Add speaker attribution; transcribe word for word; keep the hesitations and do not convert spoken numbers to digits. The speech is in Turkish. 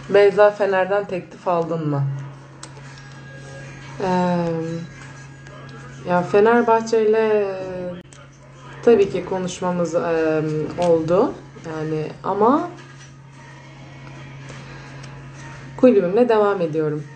Speaker 1: Beyza, Fener'den teklif aldın mı? Ee, Ya Fenerbahçe ile tabii ki konuşmamız e, oldu. Yani ama kulübümle devam ediyorum.